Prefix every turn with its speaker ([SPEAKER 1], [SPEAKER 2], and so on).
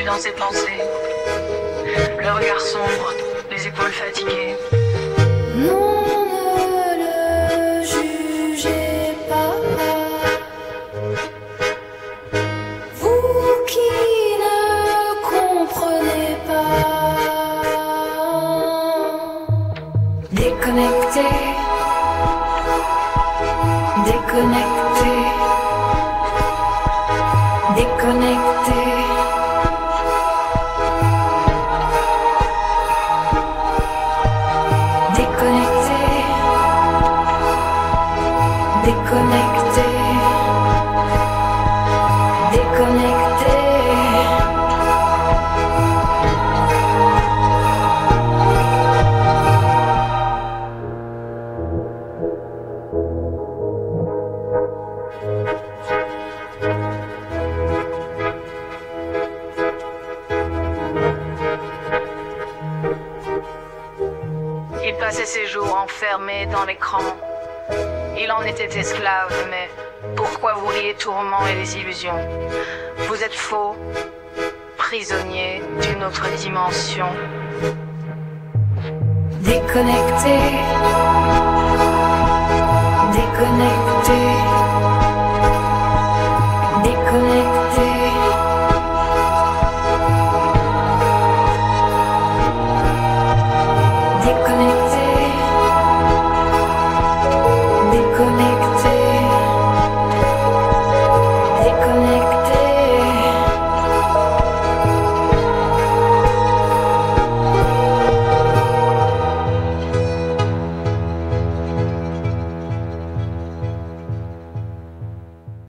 [SPEAKER 1] dans ses pensées. Le regard sombre, les épaules fatiguées.
[SPEAKER 2] Non, ne le jugez pas. Vous qui ne comprenez pas. Déconnecté, déconnecté, déconnecté. Déconnecté, déconnecté, déconnecté.
[SPEAKER 1] Il passait ses jours enfermé dans l'écran. Il en était esclave, mais pourquoi vous riez tourments et les illusions? Vous êtes faux, prisonnier d'une autre dimension.
[SPEAKER 2] Déconnecté, déconnecté, déconnecté. Déconnecté.